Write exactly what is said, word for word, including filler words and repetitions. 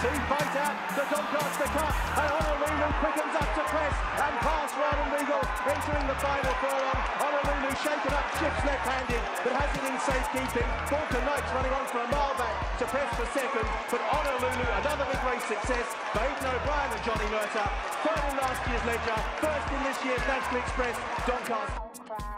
Two fight out to Doncaster Cup, and Honolulu quickens up to press and pass Ron Legal entering the final furlong. Honolulu shaken up, shifts left-handed, but has it in safekeeping. Falcon Knights running on for a mile back to press for second, but Honolulu, another big race success for Aidan O'Brien and Johnny Murtagh. Third in last year's Ledger, first in this year's National Express, Doncaster.